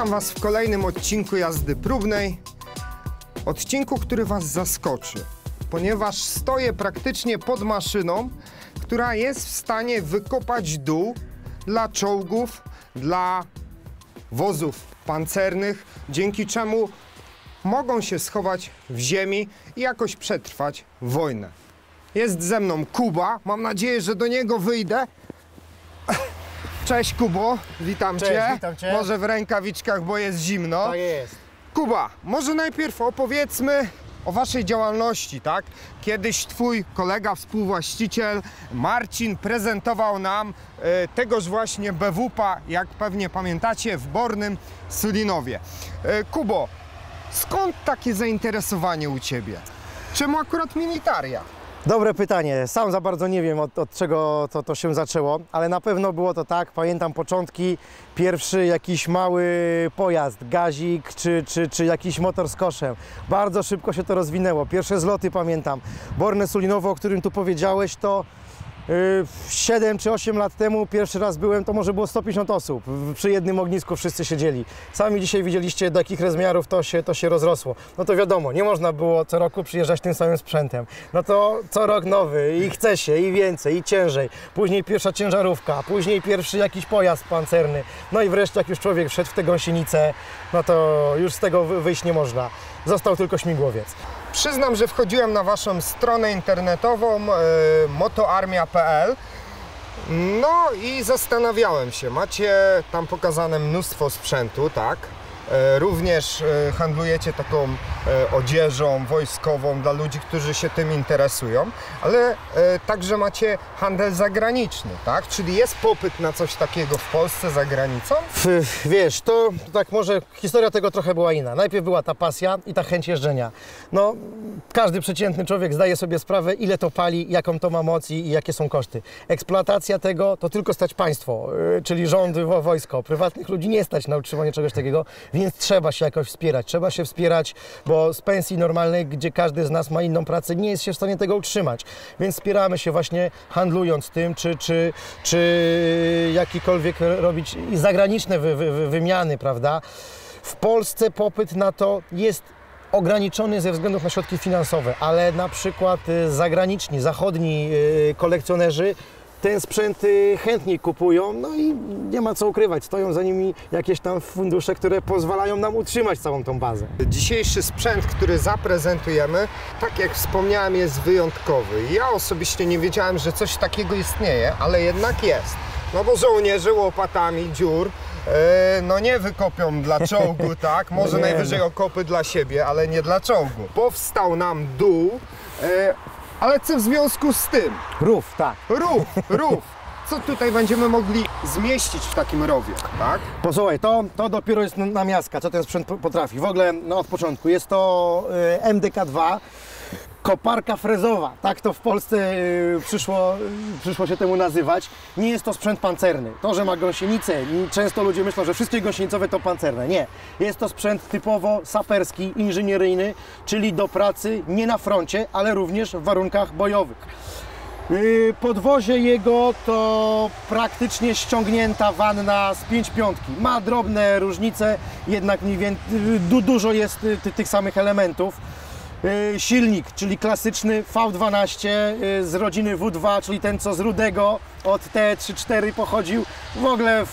Witam Was w kolejnym odcinku jazdy próbnej. Odcinku, który Was zaskoczy, ponieważ stoję praktycznie pod maszyną, która jest w stanie wykopać dół dla czołgów, dla wozów pancernych, dzięki czemu mogą się schować w ziemi i jakoś przetrwać wojnę. Jest ze mną Kuba, mam nadzieję, że do niego wyjdę. Cześć Kubo, witam Cię. Witam Cię. Może w rękawiczkach, bo jest zimno. Tak jest. Kuba, może najpierw opowiedzmy o Waszej działalności, tak? Kiedyś Twój kolega, współwłaściciel Marcin prezentował nam tegoż właśnie BWP-a, jak pewnie pamiętacie, w Bornym Sulinowie. Kubo, skąd takie zainteresowanie u Ciebie? Czemu akurat militaria? Dobre pytanie. Sam za bardzo nie wiem, od czego to się zaczęło, ale na pewno było to tak. Pamiętam początki, pierwszy jakiś mały pojazd, gazik czy jakiś motor z koszem. Bardzo szybko się to rozwinęło. Pierwsze zloty pamiętam. Borne Sulinowo, o którym tu powiedziałeś, to 7 czy 8 lat temu pierwszy raz byłem, to może było 150 osób. Przy jednym ognisku wszyscy siedzieli. Sami dzisiaj widzieliście, do jakich rozmiarów to się rozrosło. No to wiadomo, nie można było co roku przyjeżdżać tym samym sprzętem. No to co rok nowy i chce się, i więcej, i ciężej. Później pierwsza ciężarówka, później pierwszy jakiś pojazd pancerny. No i wreszcie jak już człowiek wszedł w tę gąsienicę, no to już z tego wyjść nie można. Został tylko śmigłowiec. Przyznam, że wchodziłem na Waszą stronę internetową motoarmia.pl. No i zastanawiałem się, macie tam pokazane mnóstwo sprzętu, tak? Również handlujecie taką odzieżą wojskową dla ludzi, którzy się tym interesują, ale także macie handel zagraniczny, tak? Czyli jest popyt na coś takiego w Polsce, za granicą? Wiesz, to tak może historia tego trochę była inna. Najpierw była ta pasja i ta chęć jeżdżenia. No, każdy przeciętny człowiek zdaje sobie sprawę, ile to pali, jaką to ma moc i jakie są koszty. Eksploatacja tego to tylko stać państwo, czyli rząd, wojsko. Prywatnych ludzi nie stać na utrzymanie czegoś takiego, więc trzeba się jakoś wspierać. Trzeba się wspierać, bo z pensji normalnej, gdzie każdy z nas ma inną pracę, nie jest się w stanie tego utrzymać. Więc wspieramy się właśnie handlując tym, czy jakikolwiek robić zagraniczne wymiany, prawda? W Polsce popyt na to jest ograniczony ze względów na środki finansowe, ale na przykład zagraniczni, zachodni kolekcjonerzy ten sprzęt chętniej kupują, no i nie ma co ukrywać, stoją za nimi jakieś tam fundusze, które pozwalają nam utrzymać całą tą bazę. Dzisiejszy sprzęt, który zaprezentujemy, tak jak wspomniałem, jest wyjątkowy. Ja osobiście nie wiedziałem, że coś takiego istnieje, ale jednak jest. No bo żołnierze łopatami dziur no nie wykopią dla czołgu, tak? Może najwyżej okopy dla siebie, ale nie dla czołgu. Powstał nam dół, ale co w związku z tym? Rów, tak. Rów. Co tutaj będziemy mogli zmieścić w takim rowie, tak? Posłuchaj, to dopiero jest namiastka, co ten sprzęt potrafi. W ogóle no, od początku jest to MDK-2, koparka frezowa. Tak to w Polsce przyszło się temu nazywać. Nie jest to sprzęt pancerny. To, że ma gąsienicę, często ludzie myślą, że wszystkie gąsienicowe to pancerne. Nie. Jest to sprzęt typowo saperski, inżynieryjny, czyli do pracy nie na froncie, ale również w warunkach bojowych. Podwozie jego to praktycznie ściągnięta wanna z 5.5. Ma drobne różnice, jednak mniej więcej dużo jest tych samych elementów. Silnik, czyli klasyczny V12 z rodziny W2, czyli ten co z Rudego od T34 pochodził. W ogóle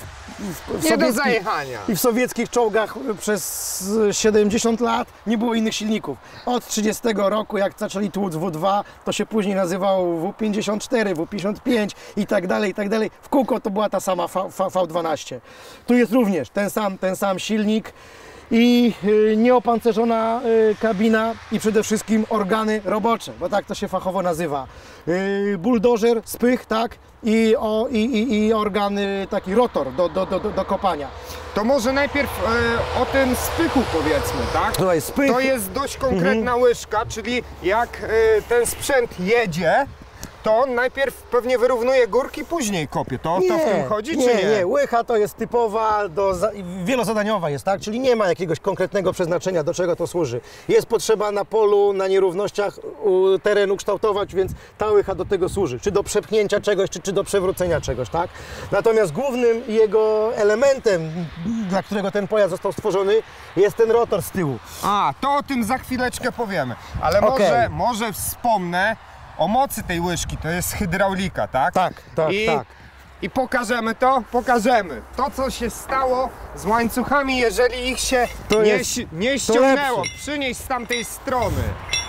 w sowieckich czołgach przez 70 lat nie było innych silników. Od 30 roku, jak zaczęli tłuc W2, to się później nazywał W54, W55 i tak dalej, i tak dalej. W kółko to była ta sama V12. Tu jest również ten sam silnik i nieopancerzona kabina i przede wszystkim organy robocze, bo tak to się fachowo nazywa. Buldożer, spych, tak? I organy, taki rotor do kopania. To może najpierw o tym spychu powiedzmy, tak? Słuchaj, spych. To jest dość konkretna łyżka, czyli jak ten sprzęt jedzie, to on najpierw pewnie wyrównuje górki, później kopie. To w tym chodzi, czy nie? Nie, łycha to jest typowa, wielozadaniowa jest, tak? Czyli nie ma jakiegoś konkretnego przeznaczenia, do czego to służy. Jest potrzeba na polu, na nierównościach terenu kształtować, więc ta łycha do tego służy. Czy do przepchnięcia czegoś, czy do przewrócenia czegoś, tak? Natomiast głównym jego elementem, dla którego ten pojazd został stworzony, jest ten rotor z tyłu. A, to o tym za chwileczkę powiemy. Ale może wspomnę o mocy tej łyżki. To jest hydraulika, tak? Tak. I pokażemy to? Pokażemy. To, co się stało z łańcuchami, jeżeli ich się nie ściągnęło. Przynieś z tamtej strony.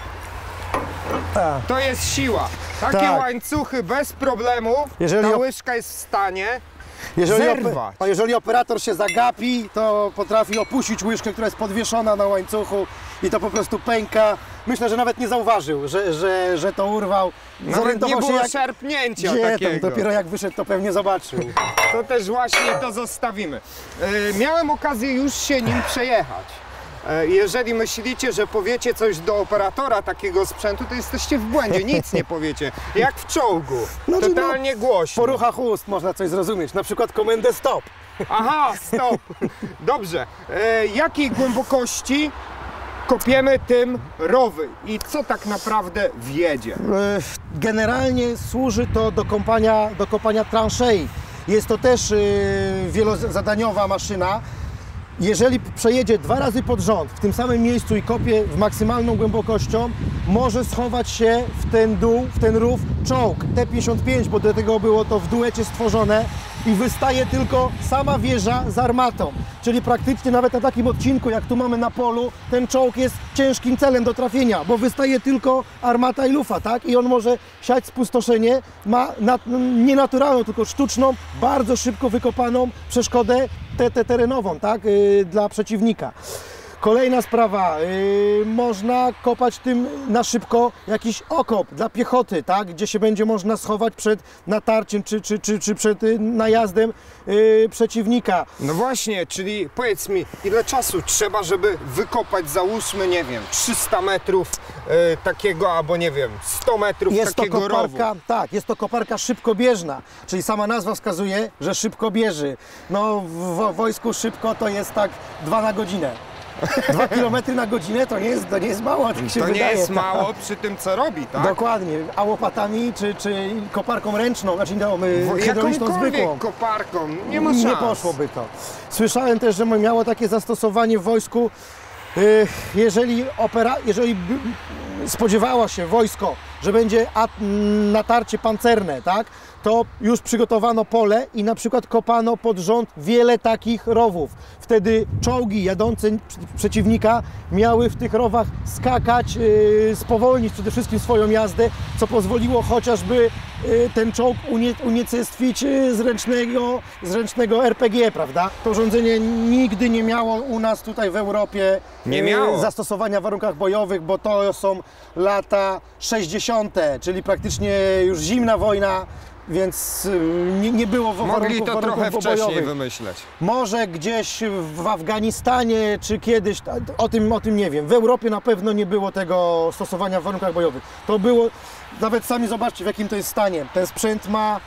To jest siła. Takie łańcuchy bez problemu ta łyżka jest w stanie zerwać. Jeżeli operator się zagapi, to potrafi opuścić łyżkę, która jest podwieszona na łańcuchu i to po prostu pęka. Myślę, że nawet nie zauważył, że to urwał. Nawet nie było szarpnięcia takiego. Dopiero jak wyszedł, to pewnie zobaczył. To też właśnie to zostawimy. Miałem okazję już się nim przejechać. Jeżeli myślicie, że powiecie coś do operatora takiego sprzętu, to jesteście w błędzie, nic nie powiecie. Jak w czołgu, totalnie głośno. Po ruchach ust można coś zrozumieć, na przykład komendę stop. Aha, stop. Dobrze. Jakiej głębokości kopiemy tym rowy i co tak naprawdę wjedzie? Generalnie służy to do kopania transzei. Jest to też wielozadaniowa maszyna. Jeżeli przejedzie 2 razy pod rząd w tym samym miejscu i kopie w maksymalną głębokością, może schować się w ten dół, w ten rów czołg T-55, bo do tego było to w duecie stworzone i wystaje tylko sama wieża z armatą. Czyli praktycznie nawet na takim odcinku, jak tu mamy na polu, ten czołg jest ciężkim celem do trafienia, bo wystaje tylko armata i lufa, tak? I on może siać spustoszenie, ma nienaturalną, tylko sztuczną, bardzo szybko wykopaną przeszkodę terenową, tak? Dla przeciwnika. Kolejna sprawa, można kopać tym na szybko jakiś okop dla piechoty, tak? Gdzie się będzie można schować przed natarciem czy przed najazdem przeciwnika. No właśnie, czyli powiedz mi, ile czasu trzeba, żeby wykopać, załóżmy, nie wiem, 300 metrów takiego, albo nie wiem, 100 metrów takiego rowu? Tak, jest to koparka szybkobieżna, czyli sama nazwa wskazuje, że szybko bieży. No w wojsku szybko to jest tak 2 na godzinę. 2 km na godzinę to nie jest mało, tak się wydaje. To nie jest mało przy tym, co robi, tak? Dokładnie, a łopatami czy koparką ręczną, znaczy hydrauliczną zwykłą. Koparką, nie ma szans. Nie poszłoby to. Słyszałem też, że miało takie zastosowanie w wojsku, jeżeli spodziewała się wojsko, że będzie natarcie pancerne, tak? To już przygotowano pole i na przykład kopano pod rząd wiele takich rowów. Wtedy czołgi jadące przeciwnika miały w tych rowach skakać, spowolnić przede wszystkim swoją jazdę, co pozwoliło chociażby ten czołg unicestwić z ręcznego RPG, prawda? To urządzenie nigdy nie miało u nas tutaj w Europie zastosowania w warunkach bojowych, bo to są lata 60., czyli praktycznie już zimna wojna, więc nie było Mogli to trochę wcześniej wymyśleć. Może gdzieś w Afganistanie, czy kiedyś, o tym nie wiem. W Europie na pewno nie było tego stosowania w warunkach bojowych. To było, nawet sami zobaczcie, w jakim to jest stanie. Ten sprzęt ma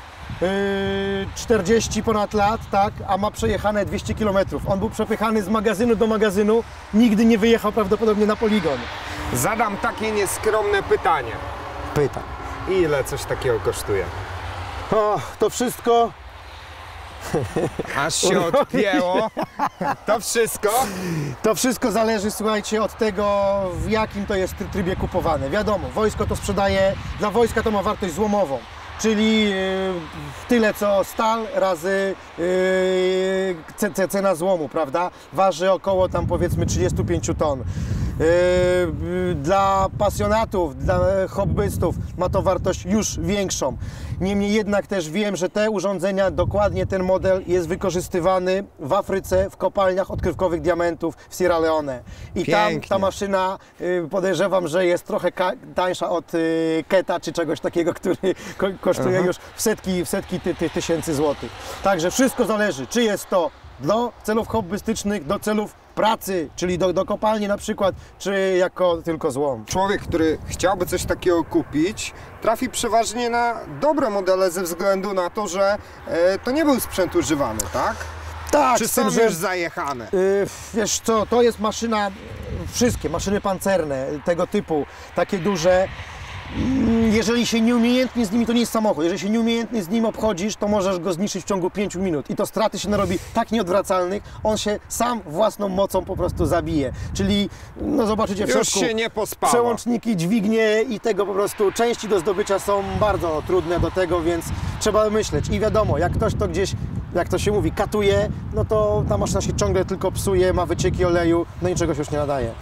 40 ponad lat, tak, a ma przejechane 200 km. On był przepychany z magazynu do magazynu, nigdy nie wyjechał prawdopodobnie na poligon. Zadam takie nieskromne pytanie. Pytam. Ile coś takiego kosztuje? O, to wszystko... Aż się odpięło. To wszystko? To wszystko zależy, słuchajcie, od tego, w jakim to jest trybie kupowane. Wiadomo, wojsko to sprzedaje, dla wojska to ma wartość złomową. Czyli tyle co stal razy cena złomu, prawda? Waży około tam powiedzmy 35 ton. Dla pasjonatów, dla hobbystów ma to wartość już większą. Niemniej jednak też wiem, że te urządzenia, dokładnie ten model jest wykorzystywany w Afryce, w kopalniach odkrywkowych diamentów w Sierra Leone. I tam ta maszyna, podejrzewam, że jest trochę tańsza od Keta czy czegoś takiego, który kosztuje już w setki tysięcy złotych. Także wszystko zależy, czy jest to do celów hobbystycznych, do celów pracy, czyli do kopalni na przykład, czy jako tylko złom. Człowiek, który chciałby coś takiego kupić, trafi przeważnie na dobre modele ze względu na to, że to nie był sprzęt używany, tak? Tak, Czy z tym, są że już zajechane? wiesz co, to jest maszyna, wszystkie maszyny pancerne tego typu, takie duże. Jeżeli się nieumiejętnie z nimi, to nie jest samochód, jeżeli się nieumiejętnie z nim obchodzisz, to możesz go zniszczyć w ciągu 5 minut i to straty się narobi tak nieodwracalnych, on się sam własną mocą po prostu zabije. Czyli, no zobaczycie w Już środku, się nie pospała. przełączniki, dźwignie i tego po prostu części do zdobycia są bardzo trudne do tego, więc trzeba myśleć. I wiadomo, jak ktoś to gdzieś, jak to się mówi, katuje, no to ta maszyna się ciągle tylko psuje, ma wycieki oleju, no i czegoś już nie nadaje.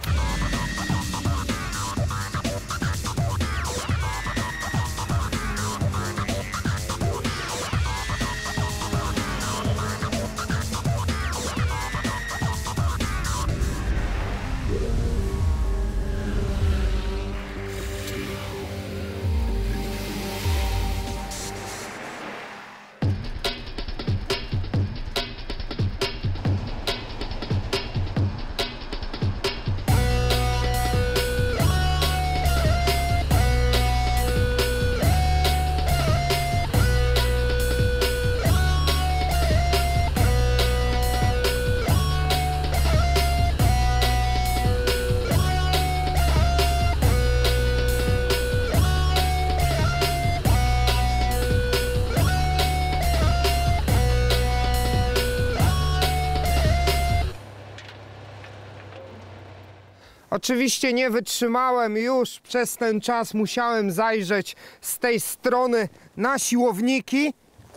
Oczywiście nie wytrzymałem już, przez ten czas musiałem zajrzeć z tej strony na siłowniki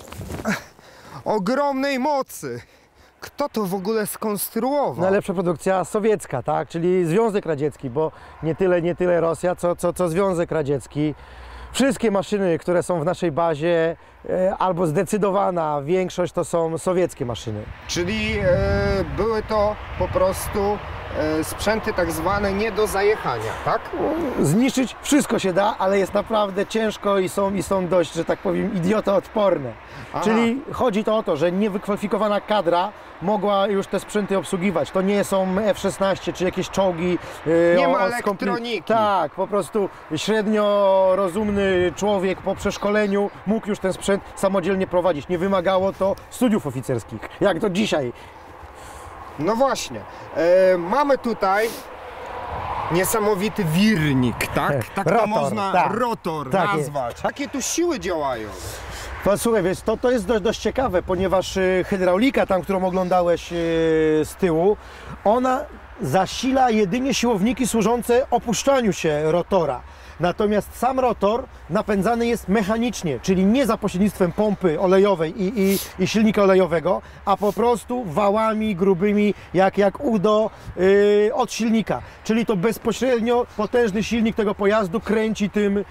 ogromnej mocy. Kto to w ogóle skonstruował? Najlepsza produkcja sowiecka, tak? Czyli Związek Radziecki, bo nie tyle Rosja, co Związek Radziecki. Wszystkie maszyny, które są w naszej bazie, albo zdecydowana większość, to są sowieckie maszyny. Czyli były to po prostu sprzęty tak zwane nie do zajechania, tak? Zniszczyć wszystko się da, ale jest naprawdę ciężko i są dość, że tak powiem, idiotoodporne. Aha. Czyli chodzi to o to, że niewykwalifikowana kadra mogła już te sprzęty obsługiwać. To nie są F-16 czy jakieś czołgi. Nie ma elektroniki. Tak, po prostu średnio rozumny człowiek po przeszkoleniu mógł już ten sprzęt samodzielnie prowadzić. Nie wymagało to studiów oficerskich, jak to dzisiaj. No właśnie, mamy tutaj niesamowity wirnik, tak? Tak to Rotor, można tak. rotor Tak nazwać. Jakie tu siły działają? Słuchaj, wiesz, to jest dość ciekawe, ponieważ hydraulika, tam, którą oglądałeś z tyłu, ona zasila jedynie siłowniki służące opuszczaniu się rotora. Natomiast sam rotor napędzany jest mechanicznie, czyli nie za pośrednictwem pompy olejowej i silnika olejowego, a po prostu wałami grubymi, jak udo od silnika. Czyli to bezpośrednio potężny silnik tego pojazdu kręci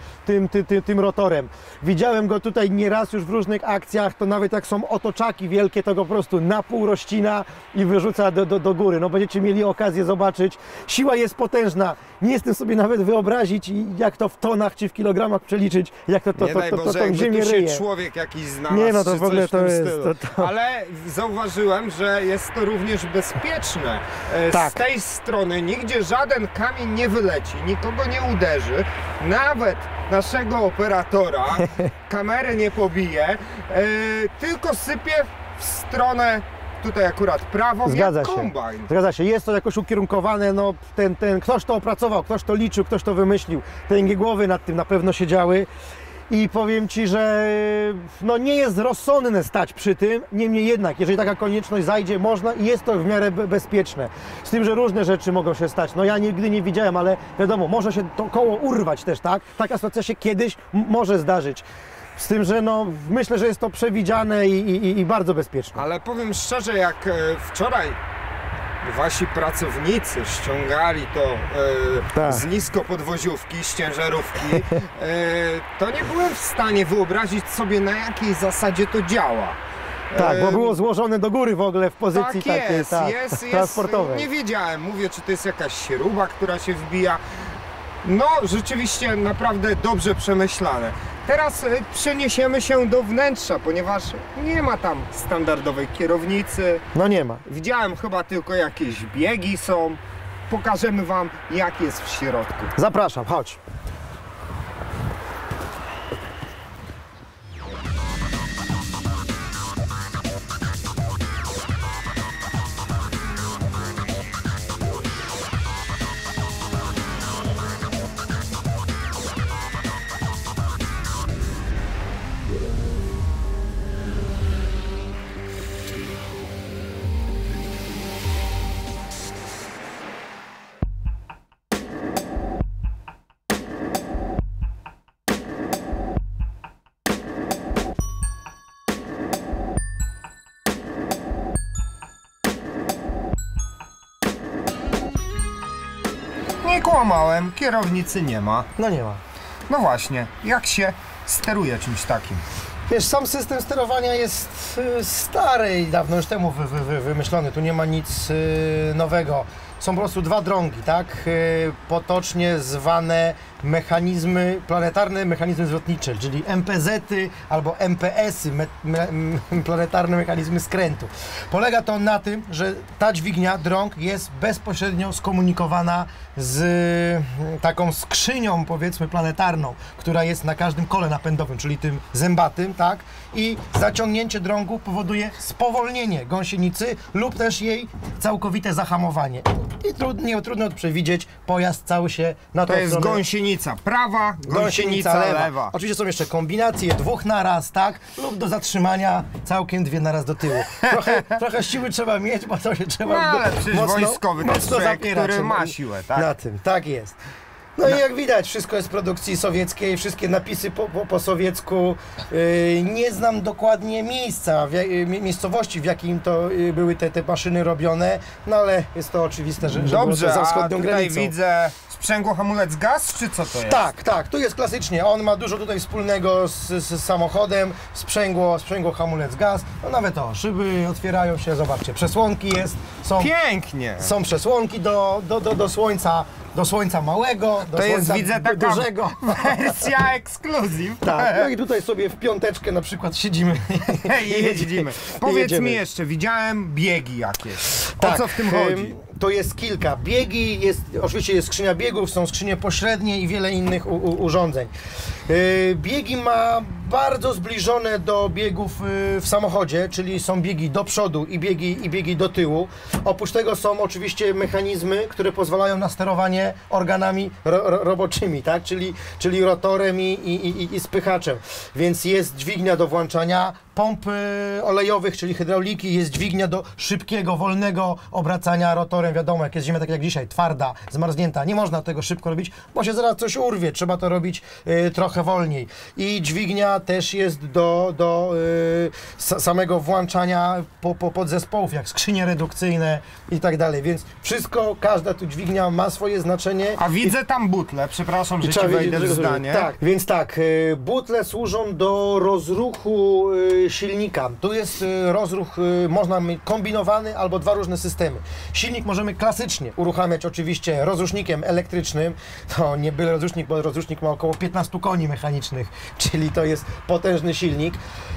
tym rotorem. Widziałem go tutaj nieraz już w różnych akcjach, to nawet jak są otoczaki wielkie, to go po prostu na pół rozcina i wyrzuca do góry. No będziecie mieli okazję zobaczyć. Siła jest potężna. Nie jestem sobie nawet wyobrazić, jak to w tonach czy w kilogramach przeliczyć, jak to Nie daj Boże, tą jakby ziemię tu się ryje. człowiek jakiś znalazł, Nie, no to czy w ogóle coś w tym to jest... stylu. To... Ale zauważyłem, że jest to również bezpieczne. Tak. Z tej strony nigdzie żaden kamień nie wyleci, nikogo nie uderzy, nawet naszego operatora kamerę nie pobije, tylko sypie w stronę tutaj akurat prawą, Zgadza jak się. kombajn. Zgadza się, jest to jakoś ukierunkowane, no ktoś to opracował, ktoś to liczył, ktoś to wymyślił, te głowy nad tym na pewno siedziały i powiem Ci, że no nie jest rozsądne stać przy tym, niemniej jednak, jeżeli taka konieczność zajdzie, można i jest to w miarę bezpieczne. Z tym, że różne rzeczy mogą się stać, no ja nigdy nie widziałem, ale wiadomo, może się to koło urwać też, tak? Taka sytuacja się kiedyś może zdarzyć. Z tym, że no, myślę, że jest to przewidziane i bardzo bezpieczne. Ale powiem szczerze, jak wczoraj wasi pracownicy ściągali to Tak. z niskopodwoziówki, z ciężarówki, to nie byłem w stanie wyobrazić sobie, na jakiej zasadzie to działa. Tak, bo było złożone do góry w ogóle w pozycji Tak takiej jest, transportowej. nie wiedziałem, mówię, czy to jest jakaś śruba, która się wbija. No, rzeczywiście naprawdę dobrze przemyślane. Teraz przeniesiemy się do wnętrza, ponieważ nie ma tam standardowej kierownicy. No nie ma. Widziałem chyba tylko jakieś biegi są. Pokażemy wam, jak jest w środku. Zapraszam, chodź. Nie kłamałem, kierownicy nie ma. No nie ma. No właśnie, jak się steruje czymś takim? Wiesz, sam system sterowania jest stary i dawno już temu wymyślony. Tu nie ma nic nowego. Są po prostu dwa drągi, tak? Potocznie zwane mechanizmy, planetarne mechanizmy zwrotnicze, czyli MPZ-y albo MPS-y, planetarne mechanizmy skrętu. Polega to na tym, że ta dźwignia drąg jest bezpośrednio skomunikowana z taką skrzynią, powiedzmy, planetarną, która jest na każdym kole napędowym, czyli tym zębatym, tak? I zaciągnięcie drągu powoduje spowolnienie gąsienicy lub też jej całkowite zahamowanie. I trudno przewidzieć, pojazd cały się na tą To jest stronę... gąsienica prawa, gąsienica lewa. Oczywiście są jeszcze kombinacje dwóch naraz, tak? Lub do zatrzymania całkiem dwie naraz do tyłu. Trochę siły trzeba mieć, bo to się trzeba No ale przecież wojskowy to jest człowiek, zapierać który ma siłę, tak? na tym. Tak jest. No i jak widać, wszystko jest z produkcji sowieckiej, wszystkie napisy po sowiecku. Nie znam dokładnie miejsca, miejscowości, w jakim to były te maszyny robione, no ale jest to oczywiste, że Dobrze, było to za a wschodnią tutaj granicą. widzę sprzęgło, hamulec, gaz, czy co to jest? Tak, tu jest klasycznie. On ma dużo tutaj wspólnego z samochodem, sprzęgło, hamulec, gaz. No nawet szyby otwierają się, zobaczcie, przesłonki Pięknie! są przesłonki do słońca. Do słońca małego, do To słońca jest, widzę, taka dużego. wersja ekskluzyw. Tak, no i tutaj sobie w piąteczkę na przykład siedzimy I jeździmy. Powiedz mi jeszcze, widziałem biegi jakieś. O co w tym chodzi? To jest kilka. Biegi, oczywiście jest skrzynia biegów, są skrzynie pośrednie i wiele innych urządzeń. Biegi ma bardzo zbliżone do biegów w samochodzie, czyli są biegi do przodu i biegi do tyłu. Oprócz tego są oczywiście mechanizmy, które pozwalają na sterowanie organami roboczymi, tak? Czyli rotorem i spychaczem. Więc jest dźwignia do włączania pomp olejowych, czyli hydrauliki, jest dźwignia do szybkiego, wolnego obracania rotorem. Wiadomo, jak jest ziemia tak jak dzisiaj, twarda, zmarznięta, nie można tego szybko robić, bo się zaraz coś urwie, trzeba to robić trochę wolniej. I dźwignia też jest do samego włączania podzespołów, jak skrzynie redukcyjne i tak dalej, więc wszystko, każda tu dźwignia ma swoje znaczenie. A widzę tam butle, przepraszam, że ci wejdę w zdanie. Tak, więc tak, butle służą do rozruchu silnika. Tu jest rozruch, można mieć kombinowany albo dwa różne systemy. Silnik możemy klasycznie uruchamiać oczywiście rozrusznikiem elektrycznym. To nie byle rozrusznik, bo rozrusznik ma około 15 koni mechanicznych, czyli to jest potężny silnik.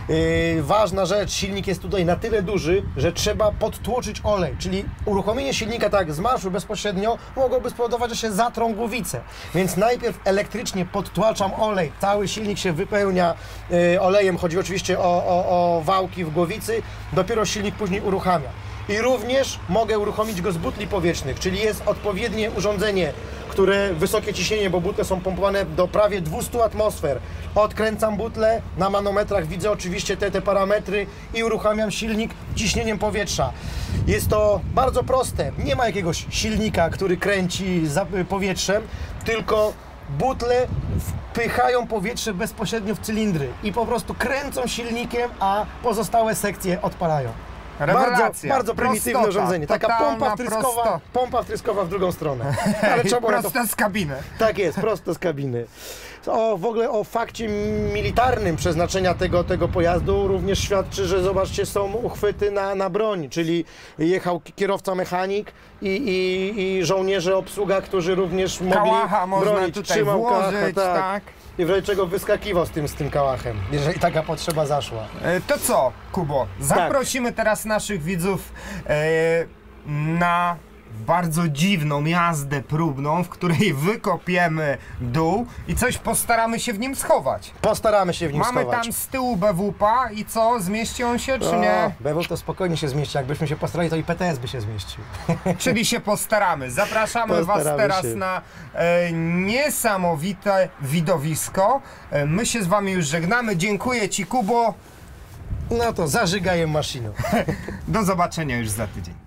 Ważna rzecz, silnik jest tutaj na tyle duży, że trzeba podtłoczyć olej, czyli uruchomienie silnika tak z marszu bezpośrednio mogłoby spowodować, że się zatrą głowice. Więc najpierw elektrycznie podtłaczam olej, cały silnik się wypełnia olejem, chodzi oczywiście o wałki w głowicy, dopiero silnik później uruchamia. I również mogę uruchomić go z butli powietrznych, czyli jest odpowiednie urządzenie, które wysokie ciśnienie, bo butle są pompowane do prawie 200 atmosfer. Odkręcam butlę, na manometrach widzę oczywiście te parametry i uruchamiam silnik ciśnieniem powietrza. Jest to bardzo proste, nie ma jakiegoś silnika, który kręci za powietrzem, tylko butle wpychają powietrze bezpośrednio w cylindry i po prostu kręcą silnikiem, a pozostałe sekcje odpalają. Bardzo prymitywne urządzenie. Taka pompa wtryskowa w drugą stronę. Ale prosto z kabiny. Tak jest, prosto z kabiny. W ogóle o fakcie militarnym przeznaczenia tego pojazdu również świadczy, że zobaczcie, są uchwyty na broń, czyli jechał kierowca mechanik i żołnierze obsługa, którzy również mogli Kałacha można bronić. tutaj włożyć, tak. i w razie czego wyskakiwał z tym kałachem, jeżeli taka potrzeba zaszła. To co, Kubo? Zaprosimy teraz naszych widzów na bardzo dziwną jazdę próbną, w której wykopiemy dół i coś postaramy się w nim schować. Postaramy się w nim Mamy schować. tam z tyłu BWP i co? Zmieści on się, czy nie? BW to spokojnie się zmieści. Jakbyśmy się postarali, to i PTS by się zmieścił. Czyli się postaramy. Zapraszamy Was teraz na niesamowite widowisko. My się z Wami już żegnamy. Dziękuję Ci, Kubo. No to zażygajem maszyną. Do zobaczenia już za tydzień.